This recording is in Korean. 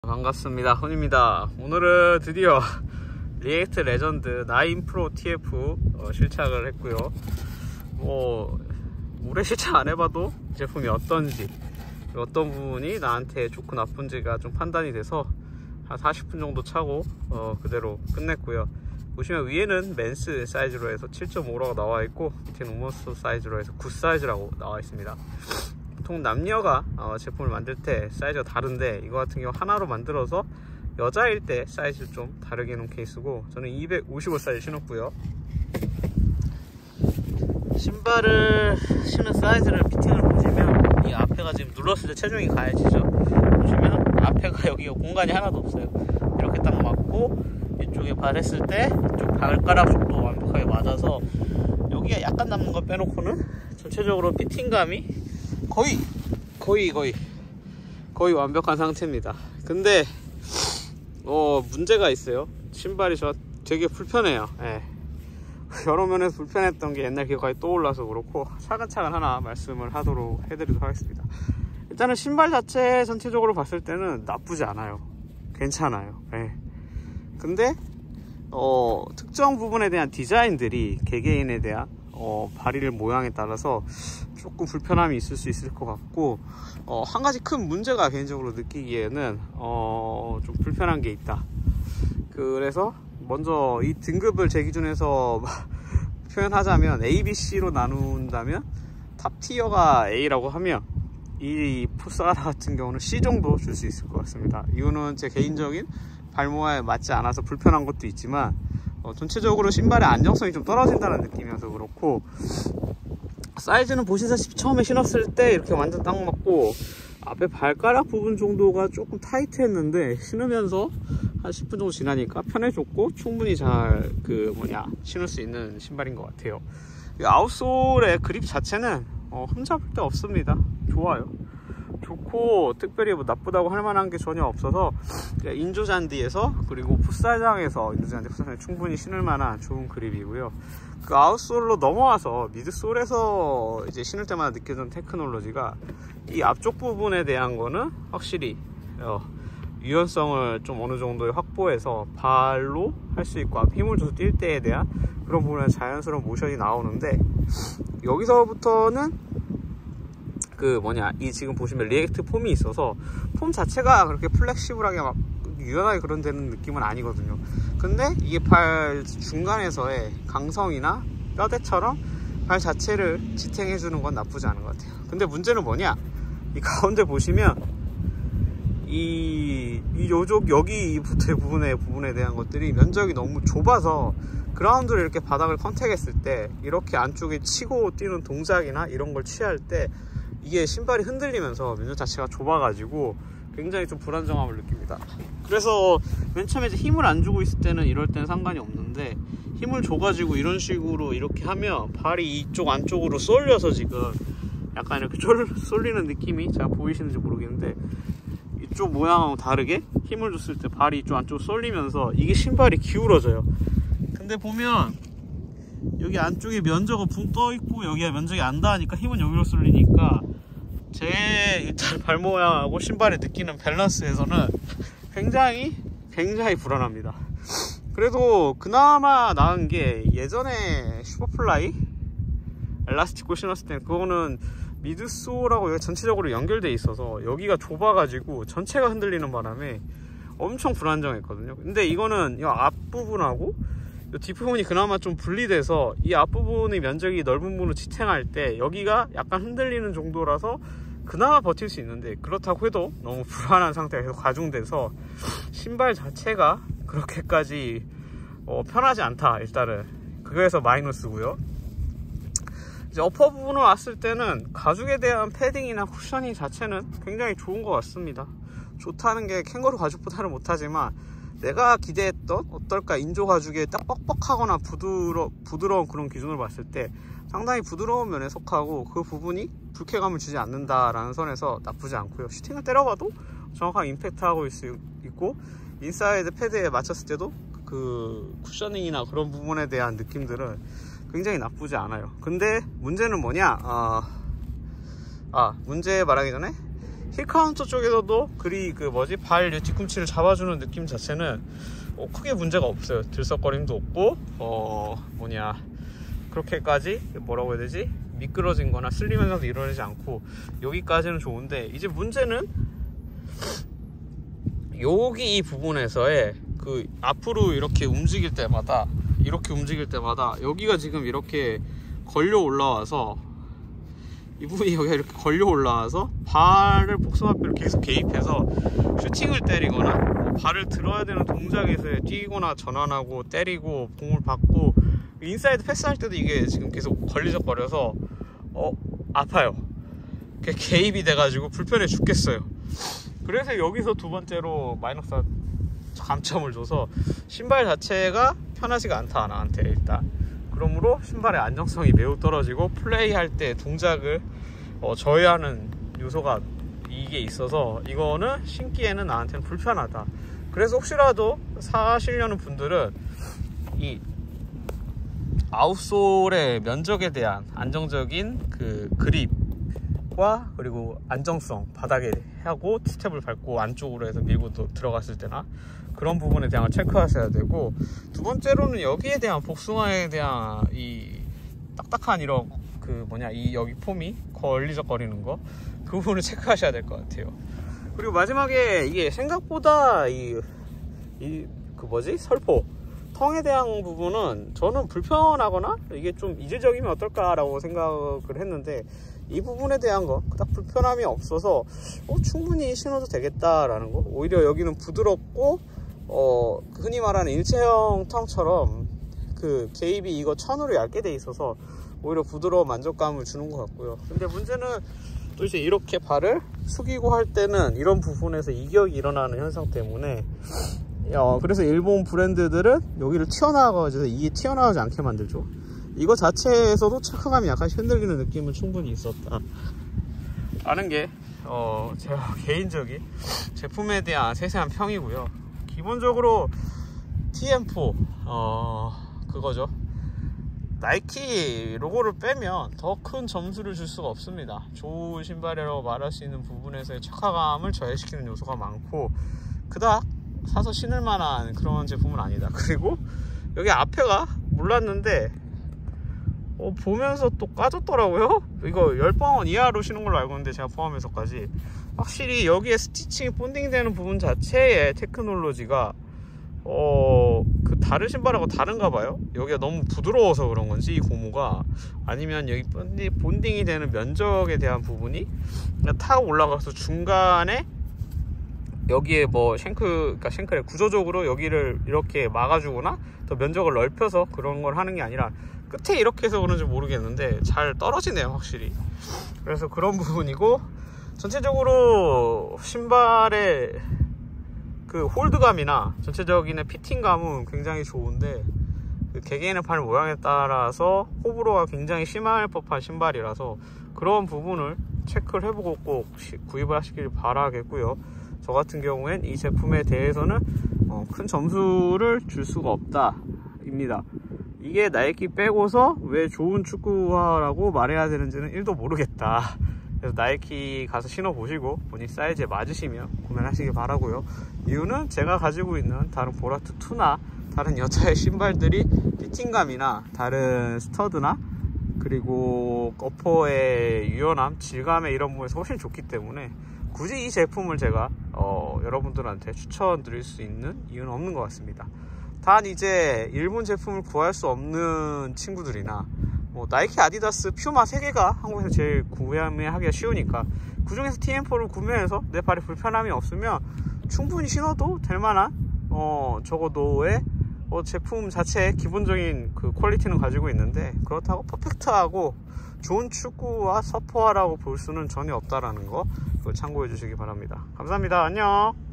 반갑습니다. 훈입니다. 오늘은 드디어 리액트 레전드 9 프로 TF 실착을 했고요. 오래 실착 안 해봐도 제품이 어떤지, 어떤 부분이 나한테 좋고 나쁜지가 좀 판단이 돼서 한 40분 정도 차고 그대로 끝냈고요. 보시면 위에는 맨스 사이즈로 해서 7.5라고 나와 있고, 밑에는 우먼스 사이즈로 해서 9 사이즈라고 나와 있습니다. 보통 남녀가 제품을 만들 때 사이즈가 다른데, 이거 같은 경우 하나로 만들어서 여자일 때 사이즈를 좀 다르게 해놓은 케이스고, 저는 255 사이즈 신었고요. 신발을 신은 사이즈를 피팅을 보시면 이 앞에가 지금 눌렀을 때 체중이 가해지죠. 보시면 앞에가 여기가 공간이 하나도 없어요. 이렇게 딱 맞고, 이쪽에 발했을 때 이쪽 발가락 쪽도 완벽하게 맞아서 여기가 약간 남는 거 빼놓고는 전체적으로 피팅감이 거의 완벽한 상태입니다. 근데 문제가 있어요. 신발이 되게 불편해요. 여러 면에서 불편했던 게 옛날 기억이 떠올라서 그렇고, 차근차근 하나 말씀을 해드리도록 하겠습니다. 일단은 신발 자체 전체적으로 봤을 때는 나쁘지 않아요. 괜찮아요. 근데 특정 부분에 대한 디자인들이 개개인에 대한 발릴 모양에 따라서 조금 불편함이 있을 수 있을 것 같고, 한 가지 큰 문제가 개인적으로 느끼기에는 좀 불편한 게 있다. 그래서 먼저 이 등급을 제 기준에서 표현하자면 A, B, C로 나눈다면 탑 티어가 A라고 하면 이 풋사라 같은 경우는 C 정도 줄 수 있을 것 같습니다. 이유는 제 개인적인 발모에 맞지 않아서 불편한 것도 있지만, 전체적으로 신발의 안정성이 좀 떨어진다는 느낌이어서 그렇고, 사이즈는 보시다시피 처음에 신었을 때 이렇게 완전 딱 맞고, 앞에 발가락 부분 정도가 조금 타이트했는데 신으면서 한 10분 정도 지나니까 편해졌고, 충분히 잘 신을 수 있는 신발인 것 같아요. 이 아웃솔의 그립 자체는 흠잡을 데 없습니다. 좋아요. 좋고, 특별히 나쁘다고 할 만한 게 전혀 없어서, 인조잔디에서, 그리고 풋살장에서 인조잔디 풋살장에 충분히 신을 만한 좋은 그립이고요. 그 아웃솔로 넘어와서 미드솔에서 이제 신을 때마다 느껴지는 테크놀로지가, 이 앞쪽 부분에 대한 거는 확실히 유연성을 좀 어느 정도 확보해서 발로 할 수 있고, 힘을 줘서 뛸 때에 대한 그런 부분에 자연스러운 모션이 나오는데, 여기서부터는 이 지금 보시면 리액트 폼이 있어서 폼 자체가 그렇게 플렉시블하게 막 유연하게 그런 되는 느낌은 아니거든요. 근데 이게 발 중간에서의 강성이나 뼈대처럼 발 자체를 지탱해 주는 건 나쁘지 않은 것 같아요. 근데 문제는 뭐냐, 이 가운데 보시면 여기 부분에 대한 것들이 면적이 너무 좁아서, 그라운드를 이렇게 바닥을 컨택했을 때 이렇게 안쪽에 치고 뛰는 동작이나 이런 걸 취할 때 이게 신발이 흔들리면서 면적 자체가 좁아가지고 굉장히 좀 불안정함을 느낍니다. 그래서 맨 처음에 이제 힘을 안 주고 있을 때는 이럴 때는 상관이 없는데, 힘을 줘가지고 이런 식으로 이렇게 하면 발이 이쪽 안쪽으로 쏠려서 지금 약간 이렇게 쏠리는 느낌이 잘 보이시는지 모르겠는데, 이쪽 모양하고 다르게 힘을 줬을 때 발이 이쪽 안쪽으로 쏠리면서 이게 신발이 기울어져요. 근데 보면 여기 안쪽에 면적은 붕 떠있고 여기가 면적이 안 닿으니까 힘은 여기로 쏠리니까 제 일단 발 모양하고 신발이 느끼는 밸런스에서는 굉장히 불안합니다. 그래도 그나마 나은 게, 예전에 슈퍼플라이 엘라스틱 신었을 때 그거는 미드솔하고 여기 전체적으로 연결돼 있어서 여기가 좁아가지고 전체가 흔들리는 바람에 엄청 불안정했거든요. 근데 이거는 이 앞부분하고 이 뒷부분이 그나마 좀 분리돼서 이 앞부분의 면적이 넓은 부분을 지탱할 때 여기가 약간 흔들리는 정도라서 그나마 버틸 수 있는데, 그렇다고 해도 너무 불안한 상태가 계속 가중돼서 신발 자체가 그렇게까지 편하지 않다. 일단은 그거에서 마이너스고요. 이제 어퍼 부분을 왔을 때는 가죽에 대한 패딩이나 쿠셔닝 자체는 굉장히 좋은 것 같습니다. 좋다는 게 캥거루 가죽보다는 못하지만, 내가 기대했던 어떨까, 인조 가죽에 딱 뻑뻑하거나 부드러운 그런 기준으로 봤을 때 상당히 부드러운 면에 속하고, 그 부분이 불쾌감을 주지 않는다라는 선에서 나쁘지 않고요. 슈팅을 때려봐도 정확하게 임팩트하고 있고, 인사이드 패드에 맞췄을 때도 그 쿠셔닝이나 그런 부분에 대한 느낌들은 굉장히 나쁘지 않아요. 근데 문제는 뭐냐, 문제 말하기 전에 힐 카운터 쪽에서도 발 뒤꿈치를 잡아주는 느낌 자체는 크게 문제가 없어요. 들썩거림도 없고 그렇게까지 뭐라고 해야 되지? 미끄러진 거나 슬림 현상도 일어나지 않고 여기까지는 좋은데, 이제 문제는 여기 이 부분에서의 앞으로 이렇게 움직일 때마다 여기가 지금 이렇게 걸려 올라와서, 이 부분이 여기가 이렇게 걸려 올라와서 발을 복숭아뼈를 계속 개입해서 슈팅을 때리거나 발을 들어야 되는 동작에서 뛰거나 전환하고 때리고 공을 받고 인사이드 패스할 때도 이게 지금 계속 걸리적거려서 아파요. 개입이 돼가지고 불편해 죽겠어요. 그래서 여기서 두 번째로 마이너스 감점을 줘서 신발 자체가 편하지가 않다, 나한테. 일단 그러므로 신발의 안정성이 매우 떨어지고 플레이할 때 동작을 저해하는 요소가 이게 있어서 이거는 신기에는 나한테는 불편하다. 그래서 혹시라도 사시려는 분들은 이 아웃솔의 면적에 대한 안정적인 그립과 그리고 안정성, 바닥에 하고 스텝을 밟고 안쪽으로 해서 밀고 들어갔을 때나 그런 부분에 대한 걸 체크하셔야 되고, 두 번째로는 여기에 대한 복숭아에 대한 이 딱딱한 이런 이 여기 폼이 걸리적거리는 거, 그 부분을 체크하셔야 될 것 같아요. 그리고 마지막에 이게 생각보다 설포 텅에 대한 부분은 저는 불편하거나 이게 좀 이질적이면 어떨까라고 생각을 했는데, 이 부분에 대한 거 그닥 불편함이 없어서 충분히 신어도 되겠다라는 거. 오히려 여기는 부드럽고 흔히 말하는 일체형 텅처럼 개입이 이거 천으로 얇게 돼 있어서 오히려 부드러운 만족감을 주는 것 같고요. 근데 문제는 또 이제 이렇게 발을 숙이고 할 때는 이런 부분에서 이격이 일어나는 현상 때문에 그래서 일본 브랜드들은 여기를 튀어나와가지고 이게 튀어나오지 않게 만들죠. 이거 자체에서도 체크감이 약간 흔들리는 느낌은 충분히 있었다 라는 게 제가 개인적인 제품에 대한 세세한 평이고요. 기본적으로 TM4 그거죠. 나이키 로고를 빼면 더 큰 점수를 줄 수가 없습니다. 좋은 신발이라고 말할 수 있는 부분에서의 착화감을 저해시키는 요소가 많고 그닥 사서 신을 만한 그런 제품은 아니다. 그리고 여기 앞에가 몰랐는데 보면서 또 까졌더라고요. 이거 10번 이하로 신은 걸로 알고 있는데 제가 포함해서까지 확실히 여기에 스티칭이 본딩 되는 부분 자체의 테크놀로지가 다른 신발하고 다른가 봐요. 여기가 너무 부드러워서 그런 건지 이 고무가, 아니면 여기 본딩이 되는 면적에 대한 부분이 그냥 타고 올라가서 중간에 여기에 쉔클의 구조적으로 여기를 이렇게 막아주거나 더 면적을 넓혀서 그런 걸 하는 게 아니라 끝에 이렇게 해서 그런지 모르겠는데 잘 떨어지네요, 확실히. 그래서 그런 부분이고, 전체적으로 신발의 홀드감이나 전체적인 피팅감은 굉장히 좋은데 개개인의 발 모양에 따라서 호불호가 굉장히 심할 법한 신발이라서 그런 부분을 체크를 해보고 꼭 구입을 하시길 바라겠고요. 저 같은 경우엔 이 제품에 대해서는 큰 점수를 줄 수가 없다 입니다. 이게 나이키 빼고서 왜 좋은 축구화라고 말해야 되는지는 1도 모르겠다. 그래서 나이키 가서 신어보시고 본인 사이즈에 맞으시면 구매를 하시길 바라고요. 이유는 제가 가지고 있는 다른 보라트 2나 다른 여자의 신발들이 피팅감이나 다른 스터드나 그리고 어퍼의 유연함, 질감의 이런 부분에서 훨씬 좋기 때문에 굳이 이 제품을 제가 여러분들한테 추천드릴 수 있는 이유는 없는 것 같습니다. 단 이제 일본 제품을 구할 수 없는 친구들이나 나이키, 아디다스, 퓨마 3개가 한국에서 제일 구매하기가 쉬우니까 그 중에서 TM4를 구매해서 내 발에 불편함이 없으면 충분히 신어도 될 만한 적어도의 제품 자체의 기본적인 퀄리티는 가지고 있는데, 그렇다고 퍼펙트하고 좋은 축구와 서퍼화라고 볼 수는 전혀 없다라는 거, 그걸 참고해 주시기 바랍니다. 감사합니다. 안녕.